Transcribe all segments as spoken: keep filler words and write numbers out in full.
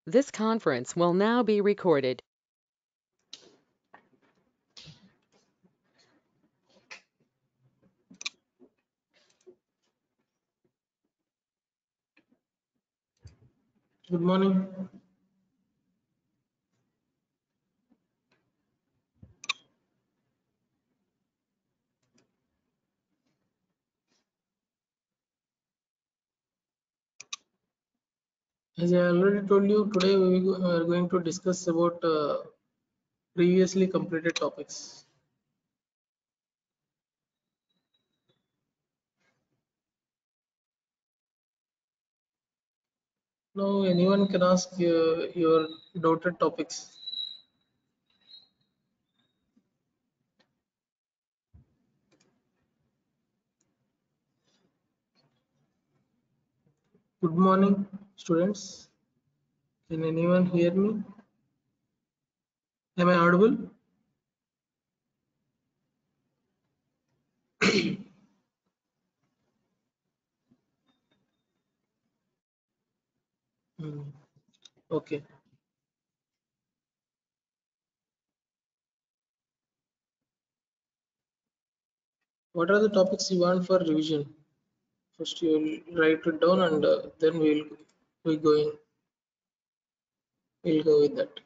This conference will now be recorded. Good morning. As I already told you, today we go- are going to discuss about uh, previously completed topics. Now, anyone can ask uh, your doubted topics. Good morning, students. Can anyone hear me? Am I audible? Hmm. Okay. What are the topics you want for revision? First, you will write it down, and uh, then we'll we going. We'll go with that.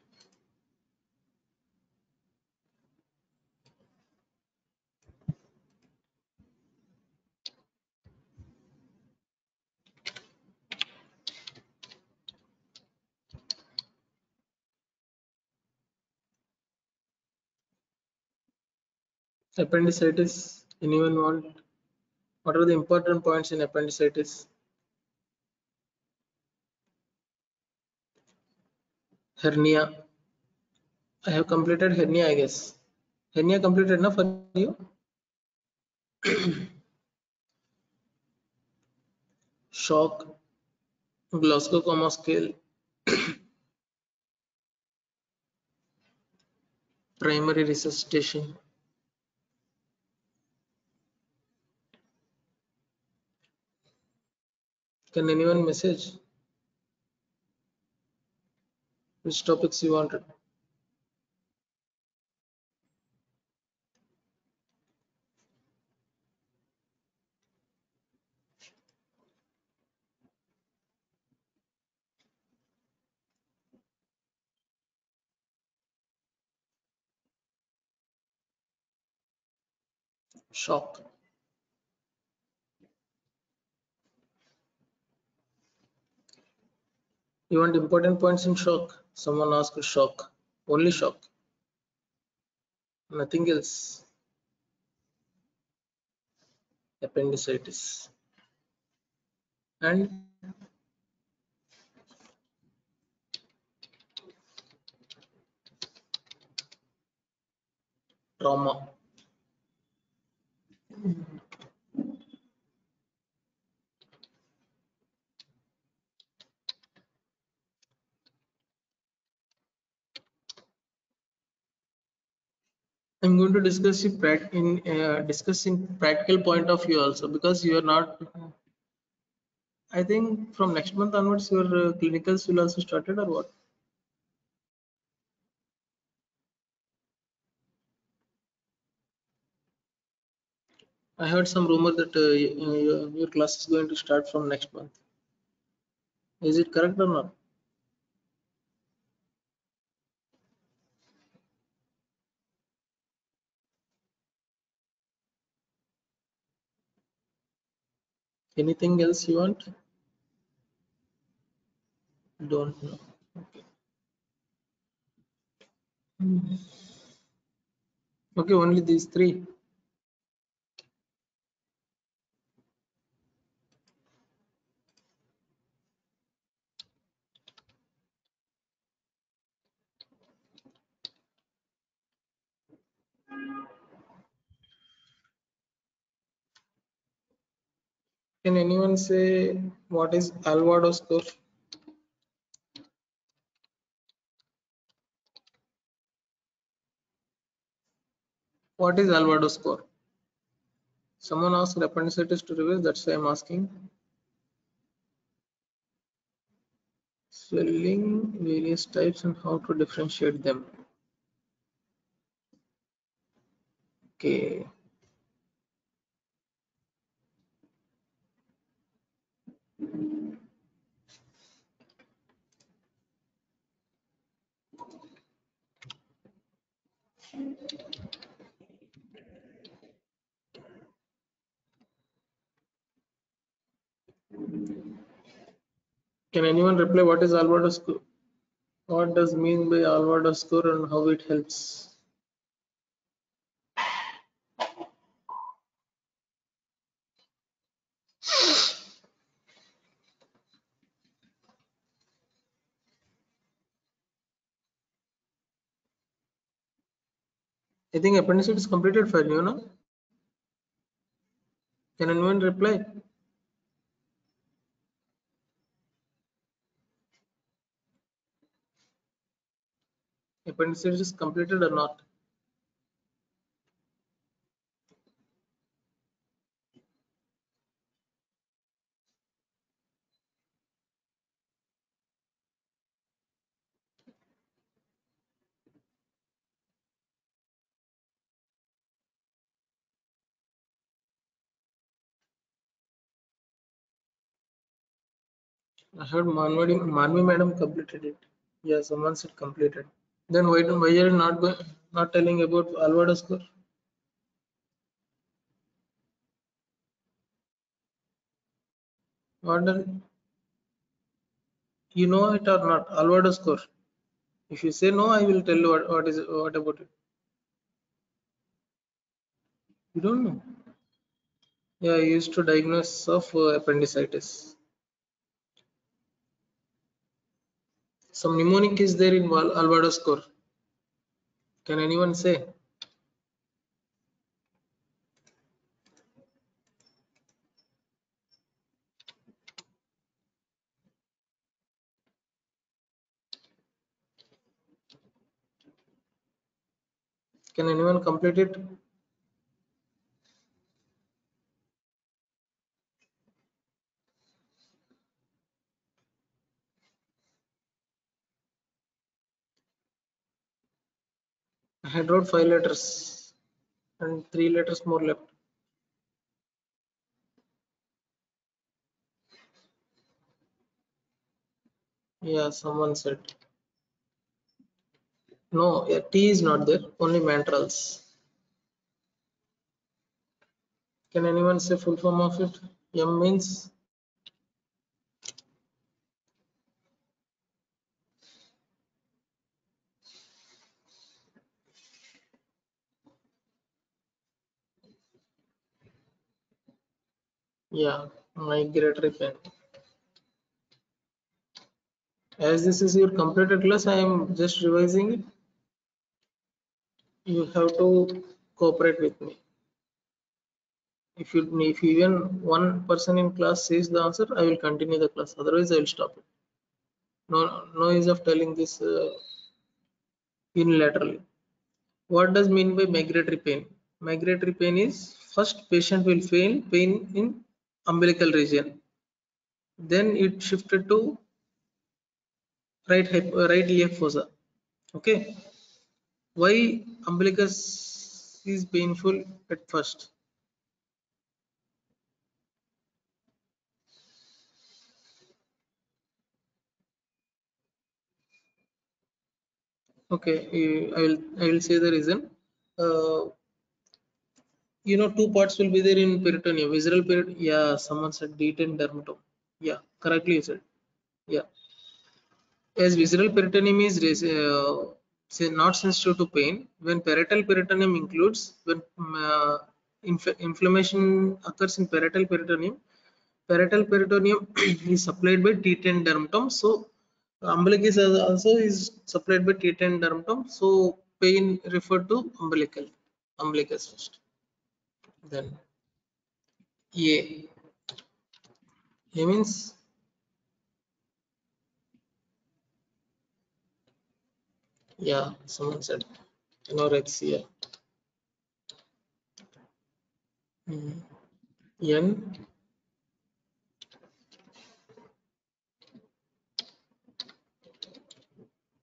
Appendicitis. Anyone want? What are the important points in appendicitis? Hernia. I have completed hernia, I guess. Hernia completed enough for you? Shock, Glasgow Coma scale, primary resuscitation. Can anyone message which topics you wanted? Shock. You want important points in shock? Someone asked shock. Only shock. Nothing else. Appendicitis. And trauma. I'm going to discuss it prac- in uh, discuss in practical point of view also, because you are not. I think from next month onwards your uh, clinicals will also started, or what? I heard some rumor that uh, y- uh, your your class is going to start from next month. Is it correct or not? Anything else you want? Don't know. Okay. Hmm. Okay, only these three. Can anyone say what is Alvado score? What is Alvado score? Someone asked appendicitis to revise. That's why I'm asking. swelling, various types, and how to differentiate them. Okay. Can anyone reply what is Alvarado score? What does mean by Alvarado score and how it helps? I think appendix is completed for you, no? Can anyone reply? Appendix is completed or not? I heard Manvi, Manvi madam completed it. Yeah, someone said completed. Then why don't why are you not going, not telling about Alvarado score? What are, you know it or not? Alvarado score. If you say no, I will tell you what, what is what about it. You don't know. Yeah, I used to diagnose of uh, appendicitis. Some mnemonic is there in Val- Alvarado score. Can anyone say? Can anyone complete it? I had wrote five letters and three letters more left. Yeah, someone said. No, yeah, T is not there, only mantrals. Can anyone say full form of it? M means yeah, migratory pen. As this is your completed class, I am just revising it. You have to cooperate with me. If you if even one person in class says the answer, I will continue the class. Otherwise, I will stop it. No, no use of telling this uh, unilaterally. What does mean by migratory pain? Migratory pain is first patient will feel pain in umbilical region. Then it shifted to right hyp- uh, right iliac fossa. Okay. Why umbilicus is painful at first? Okay, eh, I will I will say the reason. Uh, you know, two parts will be there in peritoneum. Visceral peritoneum. Yeah, someone said D ten dermatome. Yeah, correctly you said. Yeah, as visceral peritoneum is res- uh, say not sensitive to pain, when parietal peritoneum includes when um, uh, inf- inflammation occurs in parietal peritoneum, parietal peritoneum is supplied by T ten dermatome. So umbilicus is also is supplied by T ten dermatome. So pain referred to umbilical umbilicus first. Then A. A means yeah. Someone said anorexia. Hmm. N.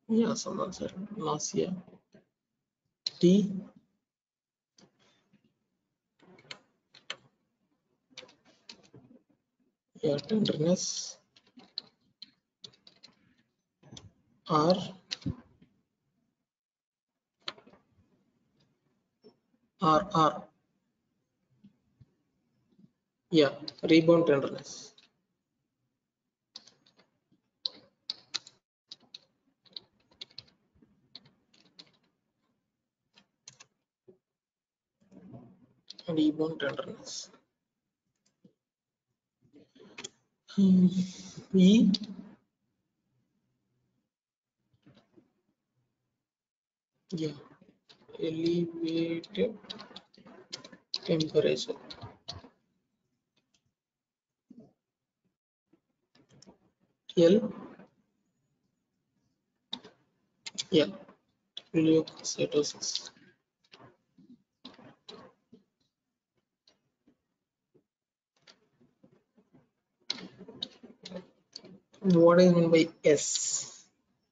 Yeah, someone said nausea. T. Yeah, tenderness. R. R. R. Yeah, rebound tenderness. Rebound tenderness. Hmm. E. Yeah, elevated temperature. L. Yeah, leukocytosis. What is meant by S?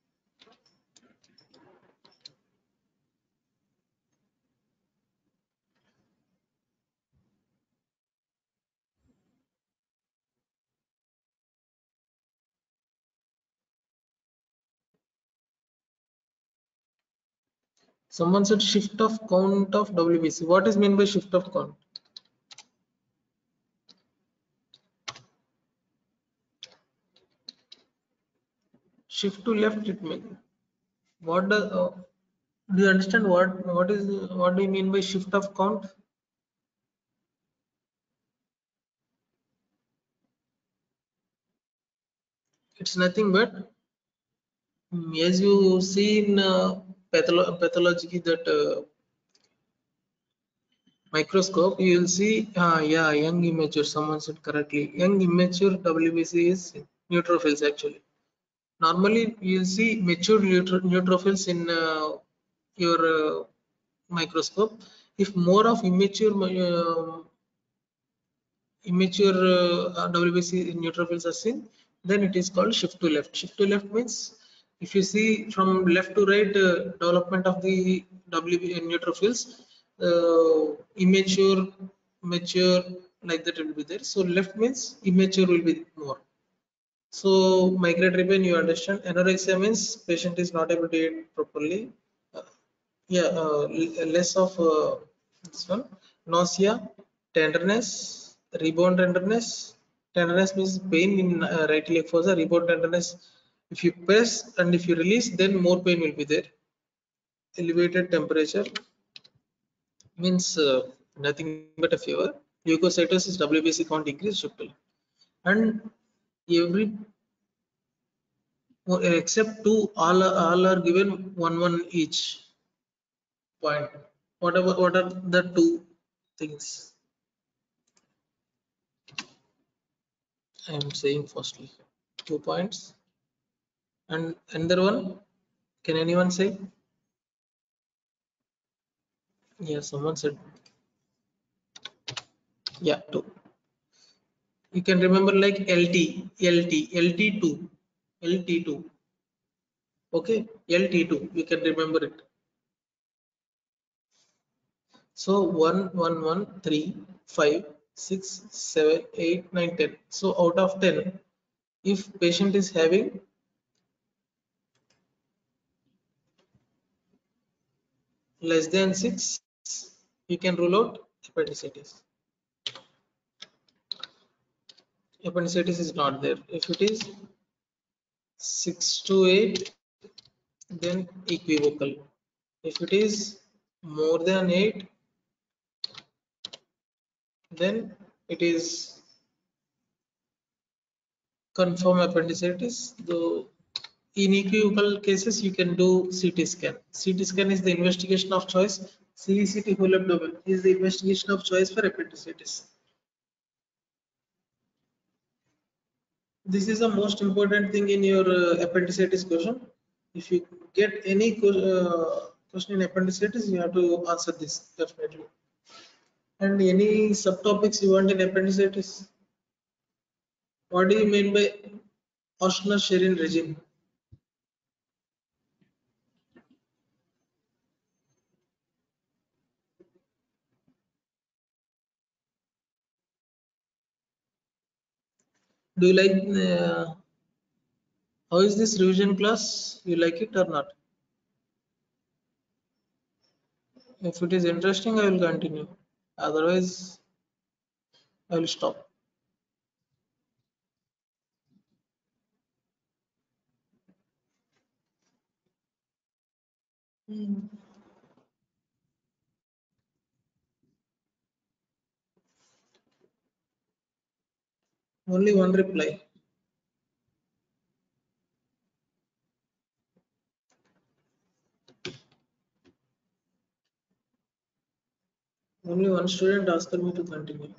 Someone said shift of count of W B C. What is meant by shift of count? Shift to left, it means. What does? Uh, do you understand what what is what do you mean by shift of count? It's nothing but, mm, as you see in uh, patholo pathology, that uh, microscope, you will see, uh, yeah, young immature. Someone said correctly. Young immature W B C is neutrophils actually. Normally, you'll see mature neutro neutrophils in uh, your uh, microscope. If more of immature uh, immature uh, W B C neutrophils are seen, then it is called shift to left. Shift to left means, if you see from left to right uh, development of the W B neutrophils, uh, immature, mature, like that will be there. So left means immature will be more. So migratory pain, you understand. Anorexia means patient is not able to eat properly. Uh, yeah, uh, less of uh, this one. Nausea, tenderness, rebound tenderness. Tenderness means pain in uh, right leg fossa. Rebound tenderness, if you press and if you release, then more pain will be there. Elevated temperature means uh, nothing but a fever. Leukocytosis, W B C count increase, triple. And every, except two, all are, all are given one one each point. Whatever, what are the two things I am saying? Firstly, two points, and another one. Can anyone say? Yeah, someone said. Yeah, two. You can remember like L T, L T, L T two, L T two. Okay, L T two. You can remember it. So one, one, one, three, five, six, seven, eight, nine, ten. So out of ten, if patient is having less than six, you can rule out appendicitis. Appendicitis is not there. If it is six to eight, then equivocal. If it is more than eight, then it is confirm appendicitis. Though in equivocal cases, you can do C T scan. C T scan is the investigation of choice. C E C T whole abdomen is the investigation of choice for appendicitis. This is the most important thing in your uh, appendicitis question. If you get any uh, question in appendicitis, you have to answer this definitely. And any subtopics you want in appendicitis? What do you mean by Oshner Sherin regime? Do you like, uh, how is this revision class? You like it or not? If it is interesting, I will continue. Otherwise, I will stop. Hmm. Only one reply. Only one student asked me to continue.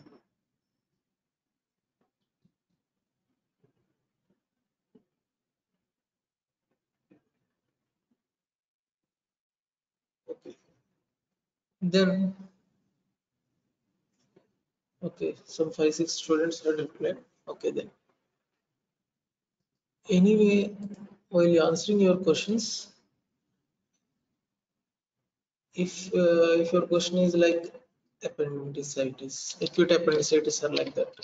Okay. Then, okay, some five, six students had replied. Okay, then. Anyway, while answering your questions, if uh, if your question is like appendicitis, acute appendicitis are like that.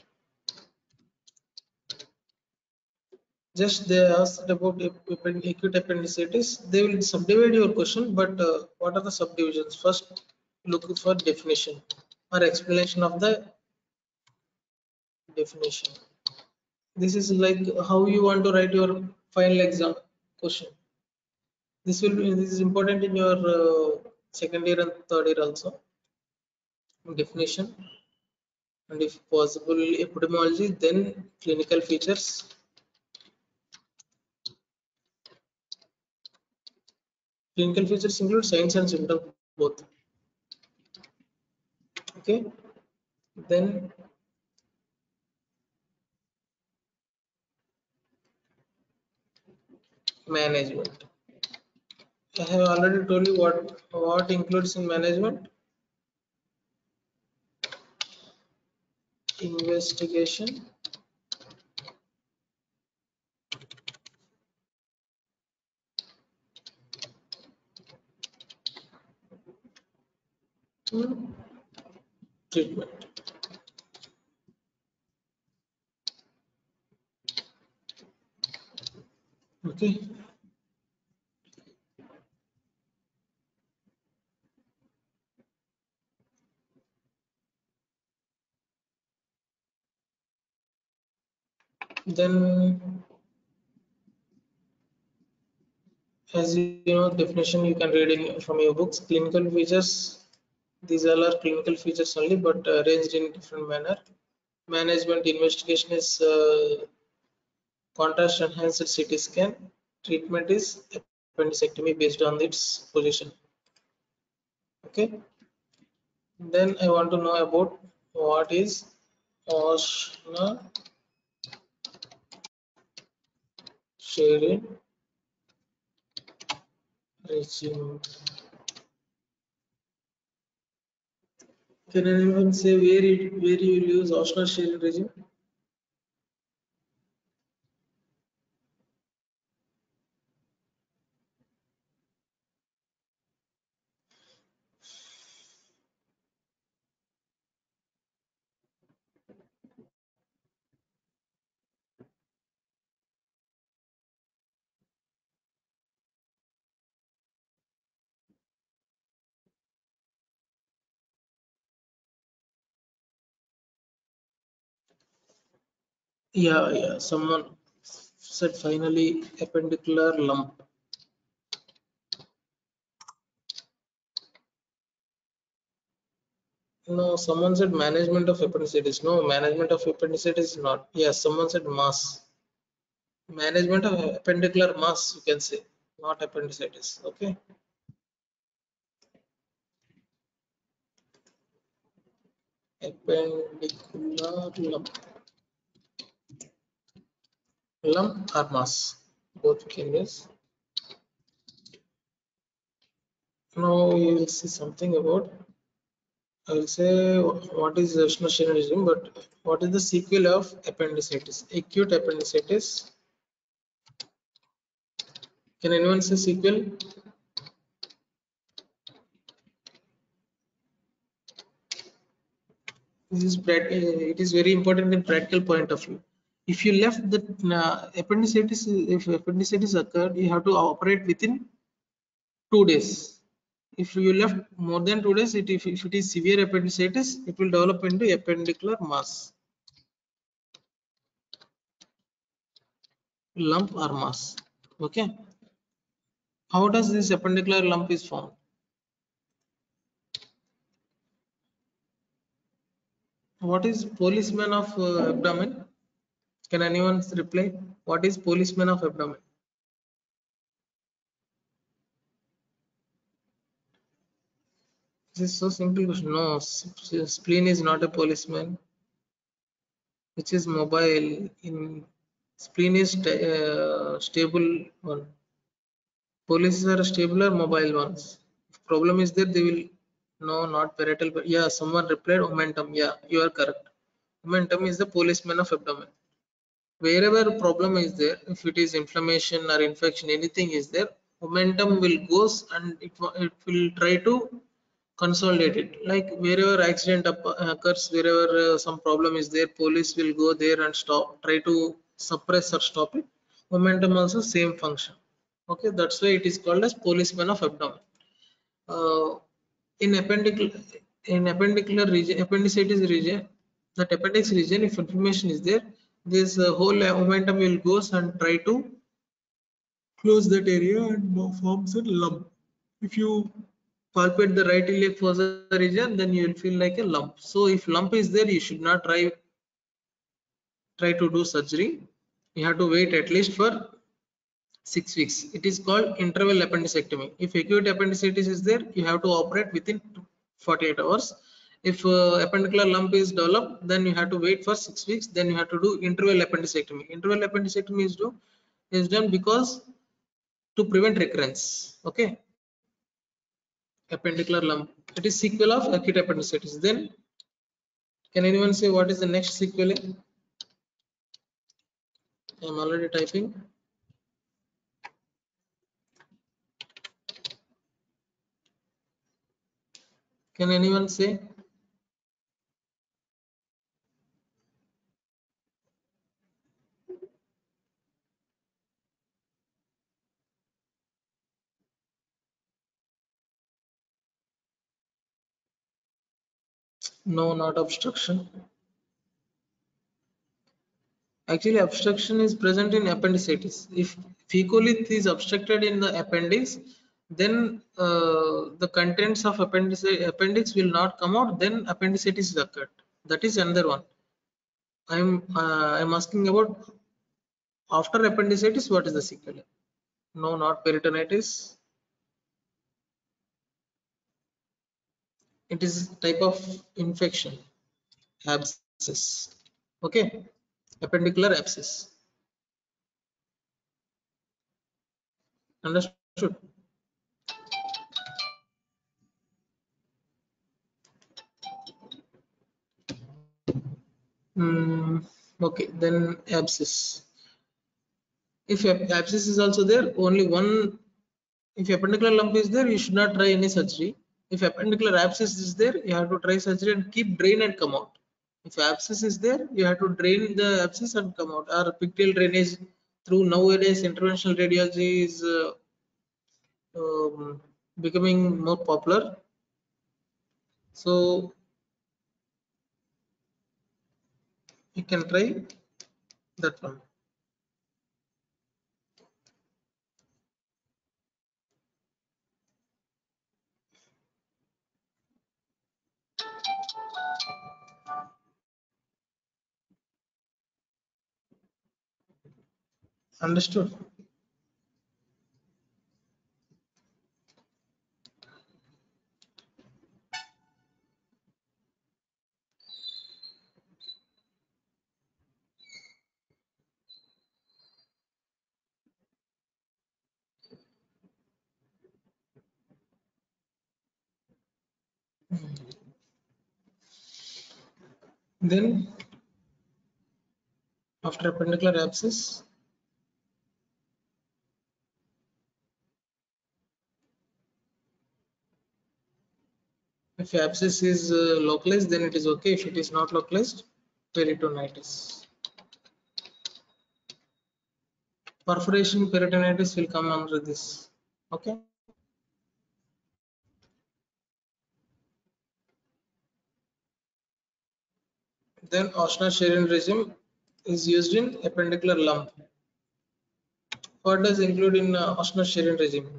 Just they asked about ap- append- acute appendicitis. They will subdivide your question, but uh, what are the subdivisions? First, look for definition or explanation of the definition. This is like how you want to write your final exam question. This will be this is important in your uh, second year and third year also. Definition, and if possible epidemiology, then clinical features. Clinical features include signs and symptoms both. Okay, then management. I have already told you what what includes in management. Investigation, hmm, treatment. Okay, then as you know definition you can read in from your books. Clinical features, these all are clinical features only, but uh, arranged in different manner. Management investigation is uh, contrast enhanced C T scan. Treatment is appendicectomy based on its position. Okay. Then I want to know about what is Oshna sharing regime. Can anyone say where it where you will use Oshna sharing regime? Yeah, yeah. Someone said finally appendicular lump. No, someone said management of appendicitis. No, management of appendicitis is not. Yes, someone said mass. Management of appendicular mass, you can say, not appendicitis. Okay. Appendicular lump. Lump or mass. Both can use. Now you will see something about. I will say what is nationalism, but what is the sequel of appendicitis? Acute appendicitis. Can anyone say sequel? This is prac- it is very important in practical point of view. If you left the uh, appendicitis, if appendicitis occurred, you have to operate within two days. If you left more than two days, it, if, if it is severe appendicitis, it will develop into appendicular mass, lump or mass. Okay. How does this appendicular lump is formed? What is policeman of uh, abdomen? Can anyone reply? What is policeman of abdomen? This is so simple question. No, spleen is not a policeman, which is mobile. In spleen is sta uh, stable one. Policies are stable or mobile ones. If problem is there, they will no, not parietal. But yeah, someone replied momentum. Yeah, you are correct. Momentum is the policeman of abdomen. Wherever problem is there, if it is inflammation or infection, anything is there, momentum will goes and it, it will try to consolidate it. Like wherever accident occurs, wherever uh, some problem is there, police will go there and stop, try to suppress or stop it. Momentum also same function. Okay, that's why it is called as policeman of abdomen. Uh, in appendicular in appendicular region, appendicitis region, that appendix region, if inflammation is there, this uh, whole uh, momentum will goes and try to close that area and forms a lump. If you palpate the right iliac fossa region, then you will feel like a lump. So if lump is there, you should not try try to do surgery. You have to wait at least for six weeks. It is called interval appendicectomy. If acute appendicitis is there, you have to operate within forty-eight hours. If uh, appendicular lump is developed, then you have to wait for six weeks. Then you have to do interval appendicectomy. Interval appendicectomy is do is done because to prevent recurrence. Okay, appendicular lump. It is sequel of acute appendicitis. Then, can anyone say what is the next sequelae? I am already typing. Can anyone say? No, not obstruction. Actually, obstruction is present in appendicitis. If fecolith is obstructed in the appendix, then uh, the contents of appendix, appendix will not come out. Then appendicitis is occurred. That is another one. I'm uh, I'm asking about after appendicitis. What is the sequelae? No, not peritonitis. It is type of infection, abscess. Okay, appendicular abscess. Understood? Mm, okay, then abscess. If abscess is also there, only one. If appendicular lump is there, you should not try any surgery. If appendicular abscess is there, you have to try surgery and keep drain and come out. If abscess is there, you have to drain the abscess and come out. Or pigtail drainage through nowadays interventional radiology is uh, um, becoming more popular. So you can try that one. Understood? Then after appendicular abscess, if abscess is uh, localized, then it is okay. If it is not localized, peritonitis. perforation peritonitis will come under this. Okay. Then Ochsner-Sherin regime is used in appendicular lump. What does include in uh, Ochsner-Sherin regime?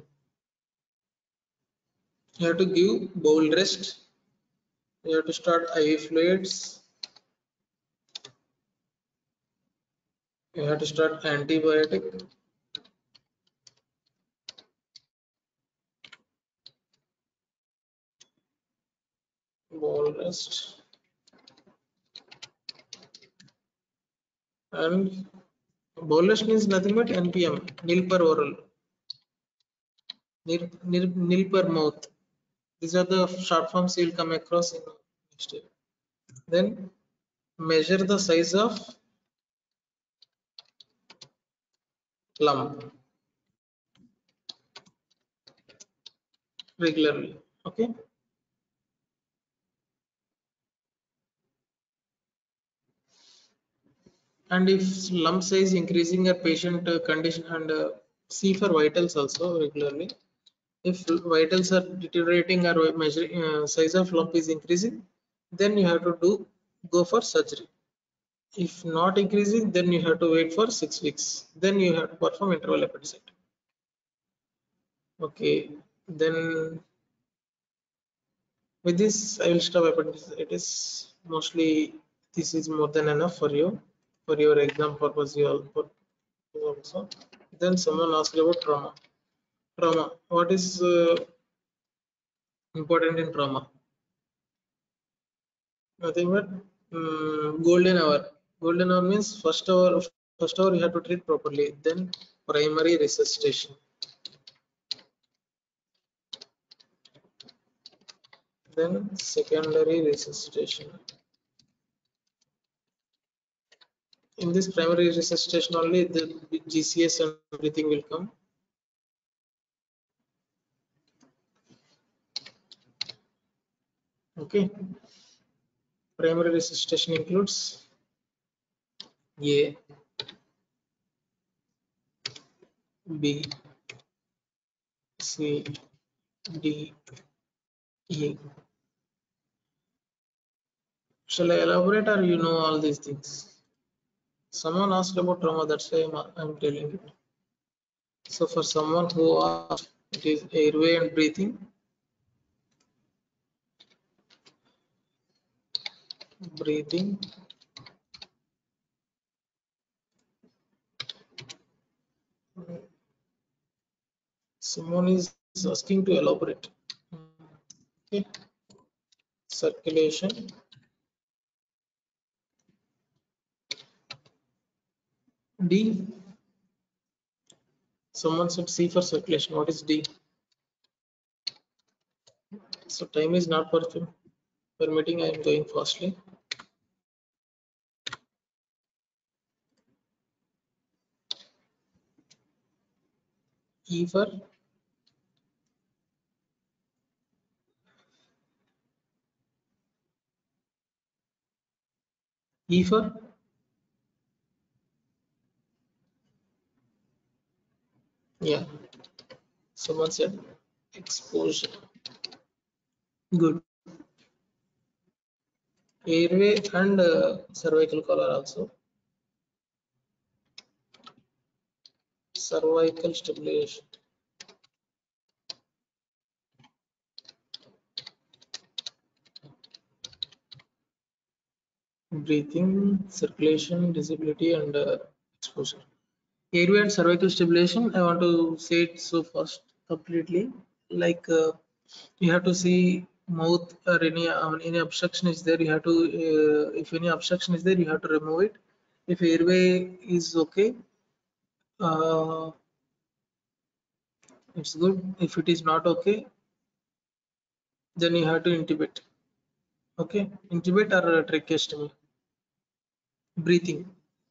You have to give bowel rest. You have to start I V fluids. You have to start antibiotic. Bowel rest. And bowel rest means nothing but N P M, nil per oral, nil, nil, nil per mouth. These are the short forms you will come across in next year. Then measure the size of lump regularly. Okay. And if lump size increasing a patient uh, condition, and uh, see for vitals also regularly. If vitals are deteriorating or measure uh, size of lump is increasing, then you have to do go for surgery. If not increasing, then you have to wait for six weeks. Then you have to perform interval appendicectomy. Okay, then with this I will stop appendicitis. Mostly this is more than enough for you, for your exam purpose. You all also. Then someone asked about trauma. Trauma. What is uh, important in trauma? Nothing but um, golden hour. Golden hour means first hour. First hour you have to treat properly. Then primary resuscitation. Then secondary resuscitation. In this primary resuscitation only the G C S and everything will come. Okay. Primary resuscitation includes A, B, C, D, E. Shall I elaborate or you know all these things? Someone asked about trauma, that's why I'm, I'm telling it. So for someone who asked, it is airway and breathing. Breathing. Someone is asking to elaborate. Okay. Circulation. D. Someone said C for circulation. What is D? So time is not permitting. Permitting, I am going fastly. E for E for yeah. Someone said exposure. Good. Airway and uh, cervical collar also. Cervical stimulation. Breathing, circulation, disability, and uh, exposure. Airway and cervical stimulation, I want to say it so fast completely. Like uh, you have to see mouth or any um, any obstruction is there. You have to uh, if any obstruction is there, you have to remove it. If airway is okay, uh, it's good. If it is not okay, then you have to intubate. Okay, intubate or tracheostomy. Breathing.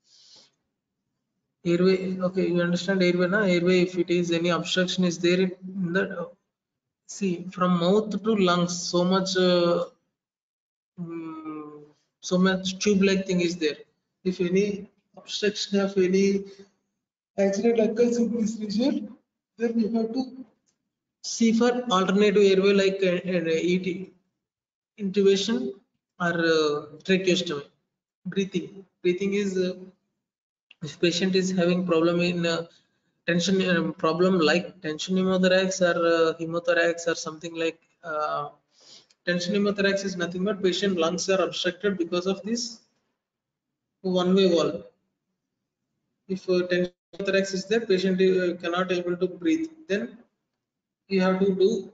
Airway, okay, you understand airway, na? Airway, if it is any obstruction is there in that, uh, see, from mouth to lungs, so much, uh, mm, so much tube-like thing is there. If any obstruction of any accident occurs in this region, then you have to see for alternative airway like uh, uh, E T, intubation or uh, tracheostomy. Breathing. Breathing is uh, if patient is having problem in uh, tension um, problem like tension pneumothorax or uh, hemothorax or something like uh, tension pneumothorax is nothing but patient lungs are obstructed because of this one way valve. If uh, tension pneumothorax is there, patient uh, cannot able to breathe, then you have to do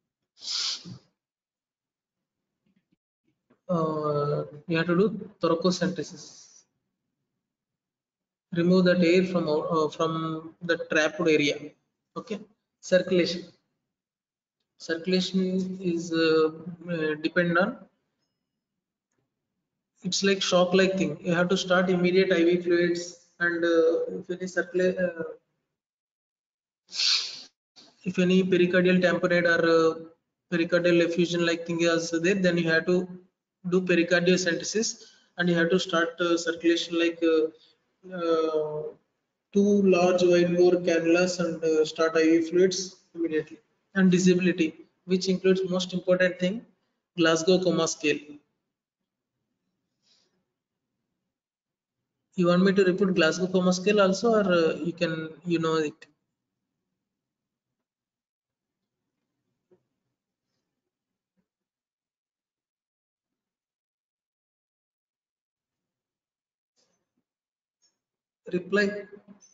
uh, you have to do thoracocentesis, remove that air from out- uh, from the trapped area. Okay. Circulation. Circulation is uh, uh, depend on, it's like shock like thing. You have to start immediate I V fluids, and uh, if any circulate uh, if any pericardial tamponade or uh, pericardial effusion like thing is there, then you have to do pericardiocentesis, and you have to start uh, circulation like uh, uh, two large wide bore cannulas and uh, start I V fluids immediately. And disability, which includes most important thing, Glasgow Coma Scale. You want me to repeat Glasgow Coma Scale also, or uh, you can you know it? Reply.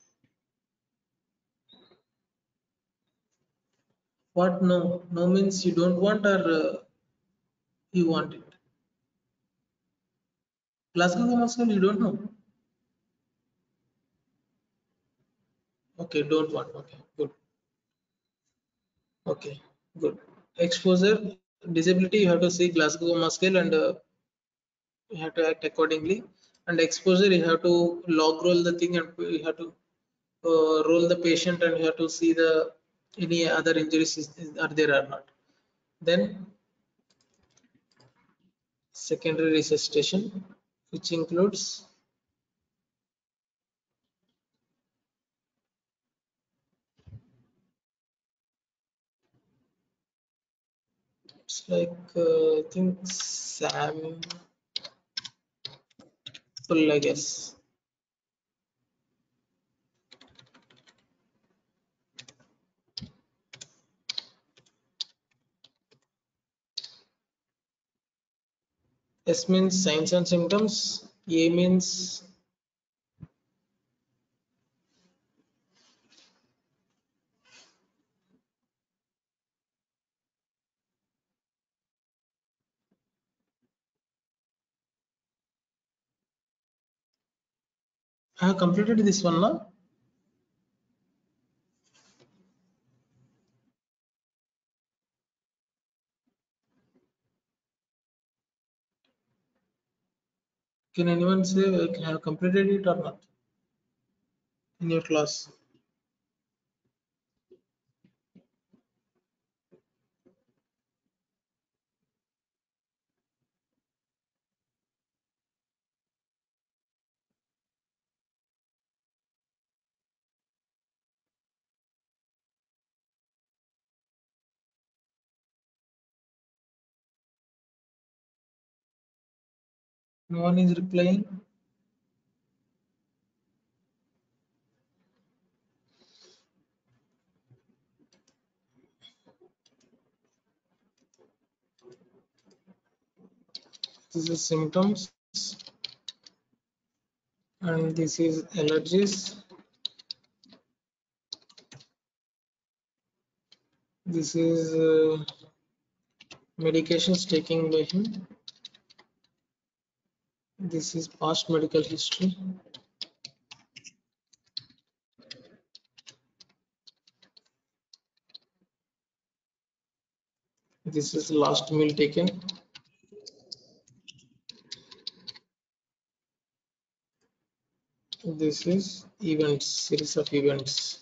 What no? No means you don't want, or uh, you want it. Glasgow Coma Scale you don't know. Okay, don't want. Okay, good. Okay, good. Exposure, disability, you have to see Glasgow Coma Scale, and uh, you have to act accordingly. And exposure, you have to log roll the thing, and you have to uh, roll the patient, and you have to see the any other injuries is, is- are there or not. Then secondary resuscitation, which includes it's like uh, I think sample, I guess. S means signs and symptoms. A means I have completed this one now. Can anyone say I have completed it or not in your class? No one is replying. This is symptoms, and this is allergies. This is uh, medications taken by him. This is past medical history. This is last meal taken. This is events, series of events.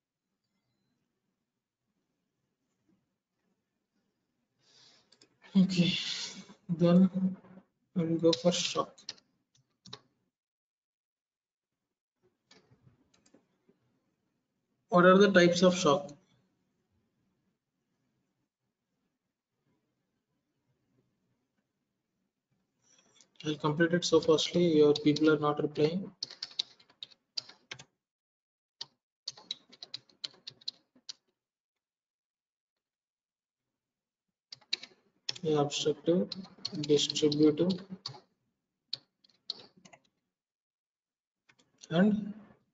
Okay, then we'll go for shock. What are the types of shock? I'll complete it so fastly, your people are not replying. Yeah, obstructive, distributive, and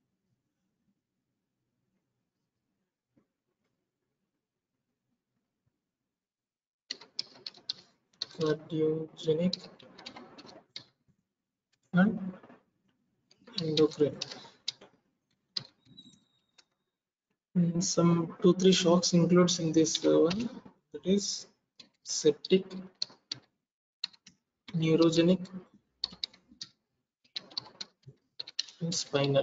cardiogenic and endocrine. Mm, some two three shocks includes in this uh, one, that is septic, neurogenic, and spinal.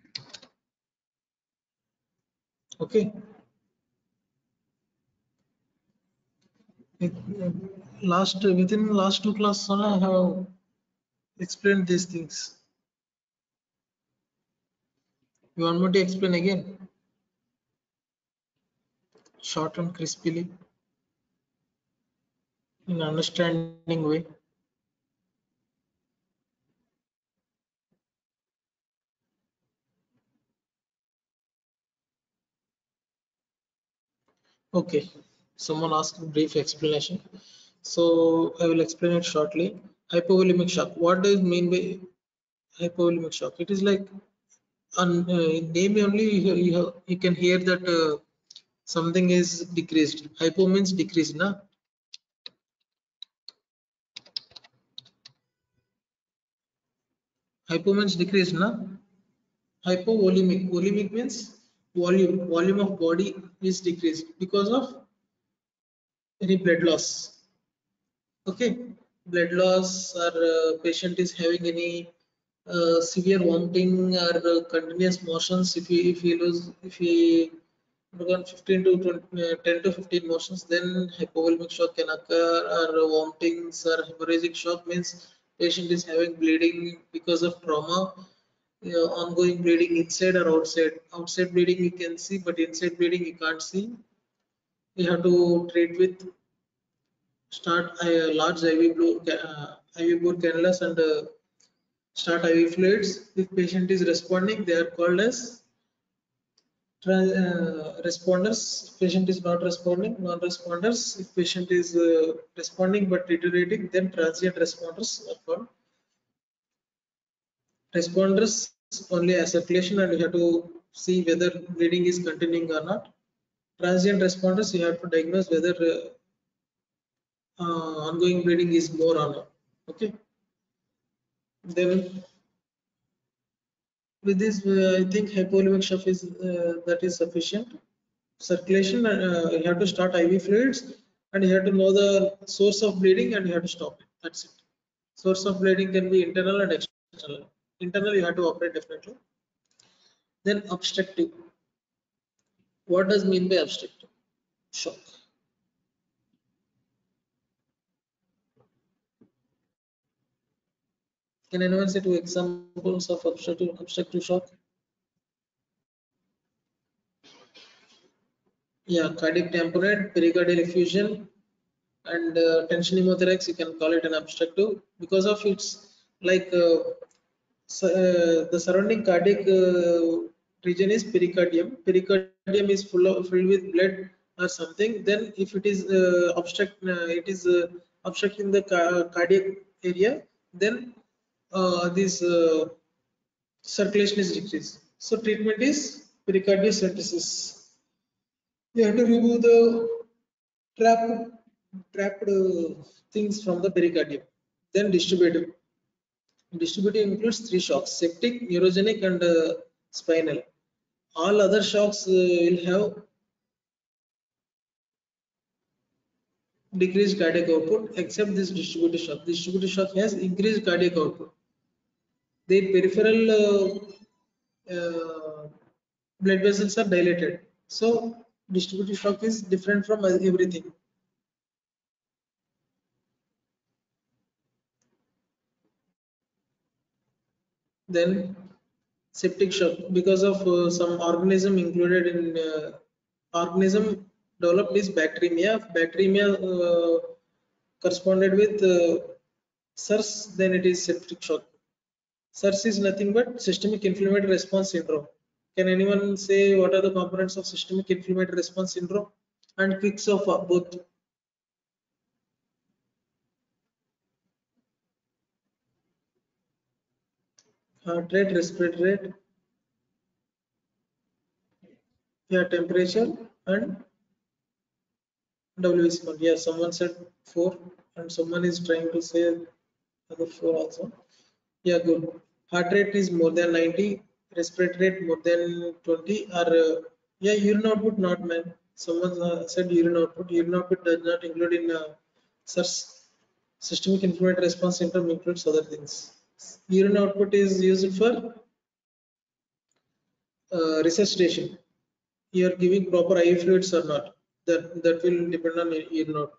Okay. It, uh, last within last two classes I have explained these things. You want me to explain again? Short and crisply in understanding way. Okay. Someone asked a brief explanation. So I will explain it shortly. Hypovolemic shock. What does it mean by hypovolemic shock? It is like on uh, in name only you, you, you can hear that uh, something is decreased. Hypo means decreased, na? Hypo means decreased, na? Hypovolemic. Volemic means volume. Volume of body is decreased because of any blood loss. Okay, blood loss or uh, patient is having any uh, severe vomiting or uh, continuous motions. If he if he lose if he undergone fifteen to twenty, uh, ten to fifteen motions, then hypovolemic shock can occur, or uh, vomitings or hemorrhagic shock means patient is having bleeding because of trauma. Uh, ongoing bleeding inside or outside. Outside bleeding you can see, but inside bleeding you can't see. You have to treat with start a large I V bore, uh, I V bore cannulus and uh, start I V fluids. If patient is responding, they are called as trans, uh, responders. If patient is not responding, non-responders. If patient is uh, responding but deteriorating, then transient responders are called. Responders only a circulation, and you have to see whether bleeding is continuing or not. Transient responders, you have to diagnose whether uh, uh, ongoing bleeding is more or not. Okay. Then with this, uh, I think hypovolemic shock is uh, that is sufficient. Circulation, uh, you have to start I V fluids, and you have to know the source of bleeding, and you have to stop it. That's it. Source of bleeding can be internal and external. Internal, you have to operate definitely. Then obstructive. What does mean by obstructive shock? Can anyone say two examples of obstructive obstructive shock? Yeah, cardiac tamponade, pericardial effusion, and uh, tension pneumothorax. You can call it an obstructive because of its like uh, so, uh, the surrounding cardiac uh, region is pericardium. Pericardium is full of filled with blood or something. Then if it is uh, obstruct, uh, it is uh, obstructing the ca cardiac area. Then uh, this uh, circulation is decreased. So treatment is pericardiocentesis. You have to remove the trapped trapped uh, things from the pericardium. Then distributive. Distributive includes three shocks: septic, neurogenic, and uh, spinal. All other shocks uh, will have decreased cardiac output except this distributive shock. Distributive shock has increased cardiac output. The peripheral uh, uh, blood vessels are dilated. So distributive shock is different from everything. Then Septic shock because of uh, some organism included in uh, organism developed is bacteremia. If bacteremia uh, corresponded with uh, SARS, then it is septic shock. SARS is nothing but systemic inflammatory response syndrome. Can anyone say what are the components of systemic inflammatory response syndrome and quicks of uh, both? Heart rate, respiratory rate, yeah, temperature and W B C count. Yeah, someone said four, and someone is trying to say other four also. Yeah, good. Heart rate is more than ninety, respiratory rate more than twenty, or uh, yeah, urine output not man. Someone uh, said urine output. Urine output does not include in uh, such systemic inflammatory response syndrome includes other things. Urine output is used for uh, resuscitation. You are giving proper I V fluids or not. That that will depend on urine output.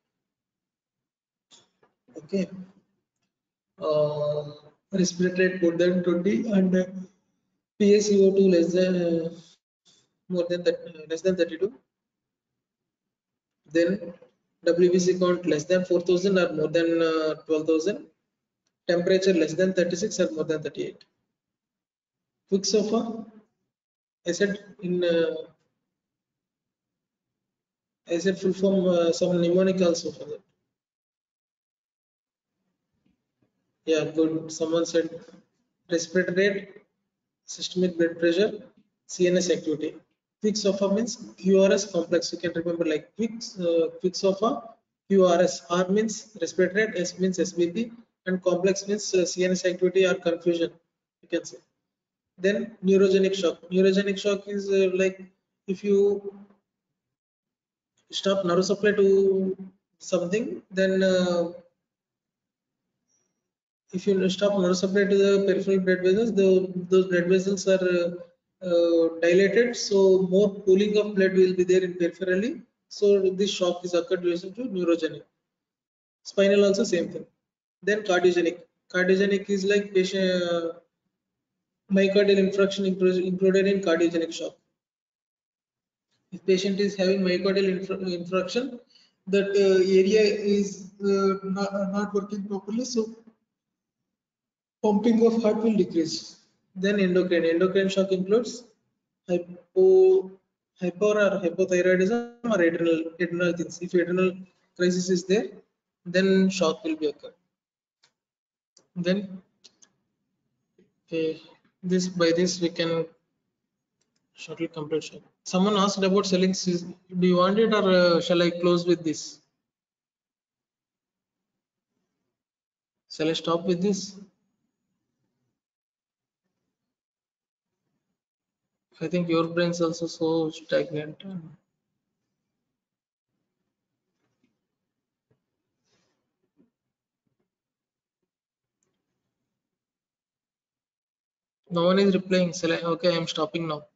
Okay. Uh, respiratory rate more than twenty and uh, P a C O two less than uh, more than that uh, less than thirty-two. Then W B C count less than four thousand or more than uh, twelve thousand. Temperature less than thirty-six or more than thirty-eight. Quick sofa. I said in uh, I said full form uh, some mnemonic also for that. Yeah, good. Someone said respiratory rate, systemic blood pressure, C N S activity. Quick SOFA means Q R S complex. You can remember like quick uh, quick SOFA, Q R S. R means respiratory rate, S means S B P, and complex means uh, C N S activity or confusion. You can say. Then neurogenic shock. Neurogenic shock is uh, like if you stop nerve supply to something, then uh, if you stop nerve supply to the peripheral blood vessels, the those blood vessels are uh, uh, dilated, so more pooling of blood will be there in peripherally. So this shock is occurred due to neurogenic. Spinal also same thing. Then cardiogenic. Cardiogenic is like patient uh, myocardial infarction included in cardiogenic shock. If patient is having myocardial infarction, that uh, area is uh, not, not working properly, so pumping of heart will decrease. Then endocrine. Endocrine shock includes hypo, hyper or hypothyroidism or adrenal, adrenal things. If adrenal crisis is there, then shock will be occurred. Then okay, this by this we can shortly complete shock. Someone asked about selling. Do you want it or uh, shall I close with this? Shall I stop with this? I think your brain's also so stagnant. No one is replying. Shall I? Okay, I am stopping now.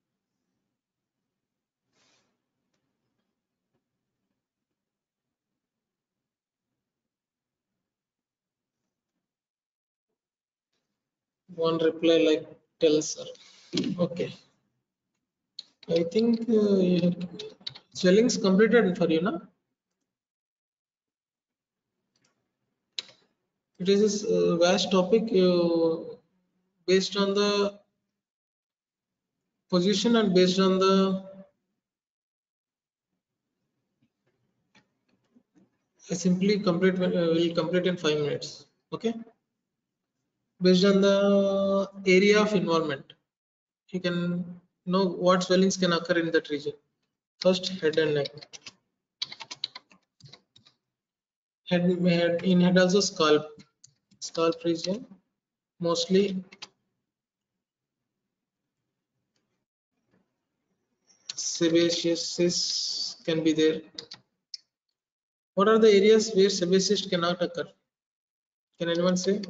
One reply like tells her. Okay. I think uh, swelling's completed for you now. It is a vast topic uh, based on the position and based on the I simply complete uh, will complete in five minutes. Okay. Based on the area of involvement, you can know what swellings can occur in that region. First, head and neck. Head, head in head also scalp. Scalp region mostly sebaceous can be there. What are the areas where sebaceous cannot occur? Can anyone say?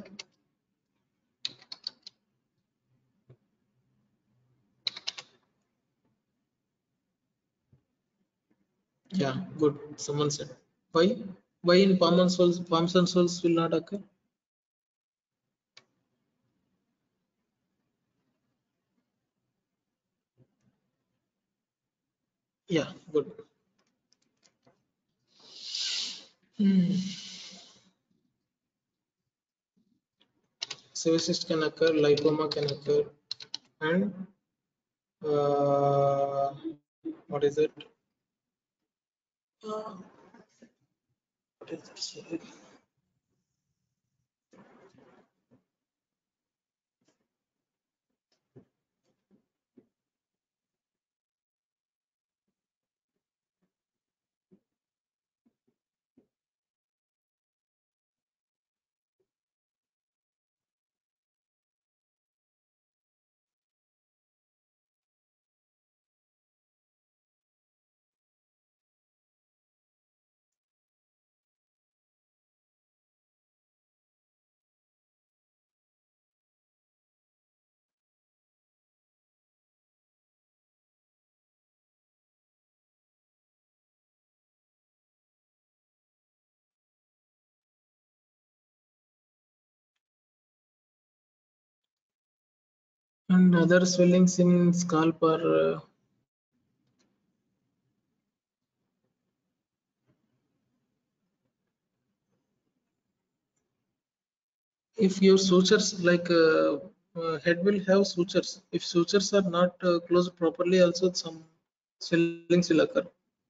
Yeah, good. Someone said. Why? Why in palm and soles, palms and soles will not occur? Yeah, good. Hmm. Severe cyst can occur, lipoma can occur, and uh, what is it? Uh, what is it? Sorry. And other swellings in scalp are uh, if your sutures like uh, uh, head will have sutures. If sutures are not uh, closed properly, also some swellings will occur.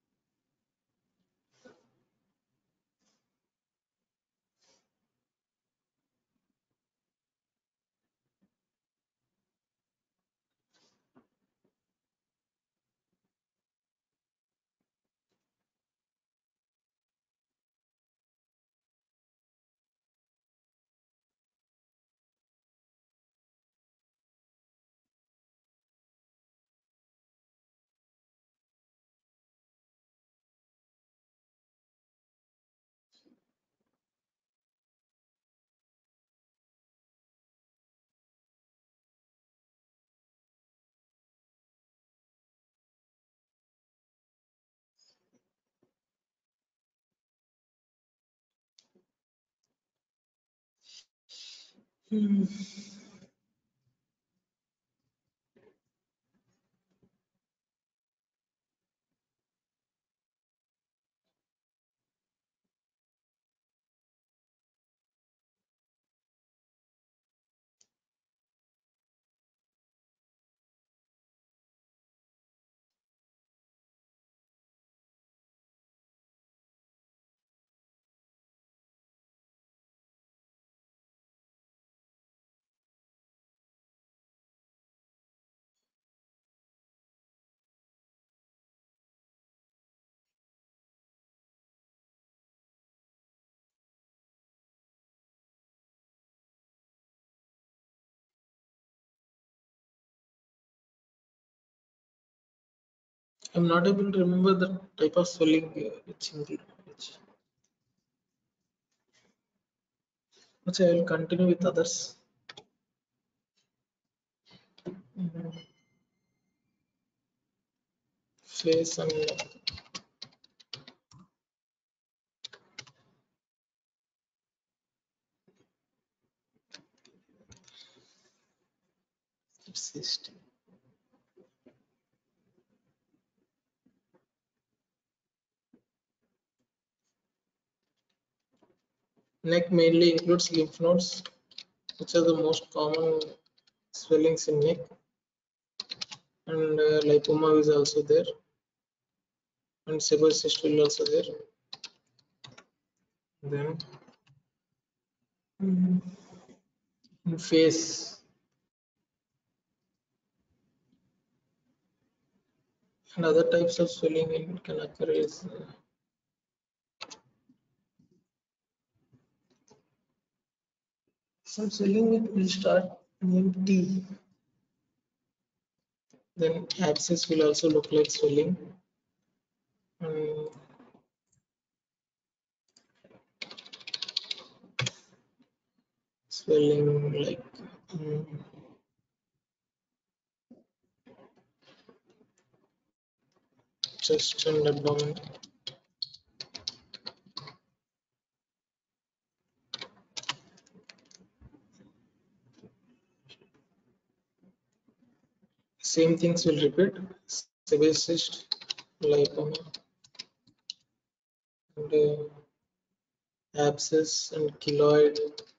Hmm. I'm not able to remember the type of swelling uh, which include which. Which I will continue with others. Mhm. Face and cyst. Neck mainly includes lymph nodes, which are the most common swellings in neck, and uh, lipoma is also there, and sebaceous cyst will also there. Then mm, in face and other types of swelling in can occur is uh, some swelling will will start in T. Then abscess will also look like swelling, and swelling like mm, chest and abdomen. Same things will repeat. Sebaceous cyst, lipoma, and uh, abscess and keloid,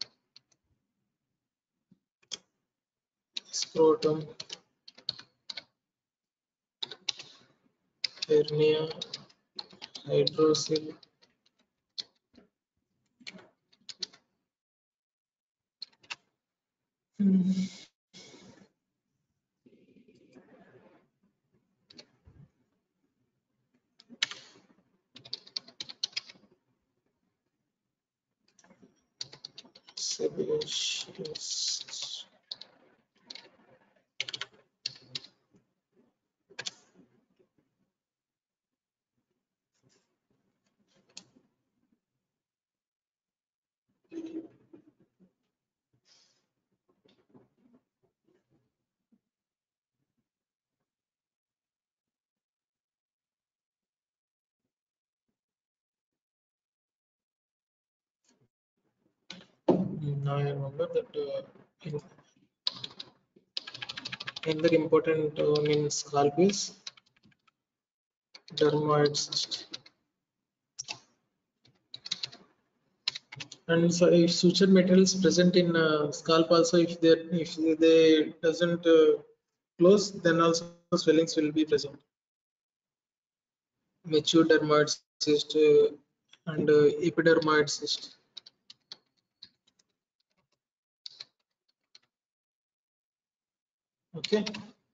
scrotum, hernia, hydrocele, mm, sebaceous. Now I remember that uh, in, another important one in scalp is dermoid cyst. And so if suture material is present in uh, scalp also, if they if they doesn't uh, close, then also swellings will be present. Mature dermoid cyst uh, and uh, epidermoid cyst. Okay.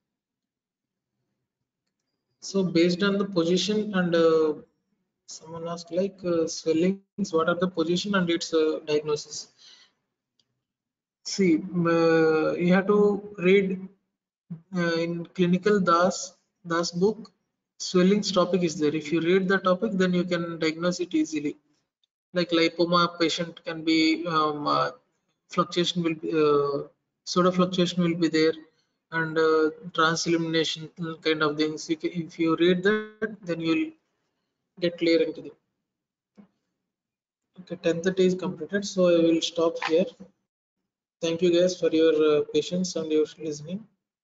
So based on the position and uh, someone asked like uh, swellings, what are the position and its uh, diagnosis? See, uh, you have to read uh, in clinical Das Das book. Swellings topic is there. If you read the topic, then you can diagnose it easily. Like lipoma patient can be um, uh, fluctuation will be uh, soda fluctuation will be there, and uh, transillumination kind of things. You can, if you read that, then you'll get clear into them. Okay, ten thirty is completed, so I will stop here. Thank you guys for your uh, patience and your listening.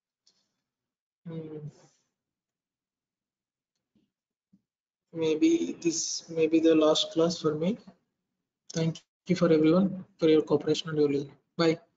Hmm, maybe this may be the last class for me. Thank you for everyone for your cooperation and your listening. Bye.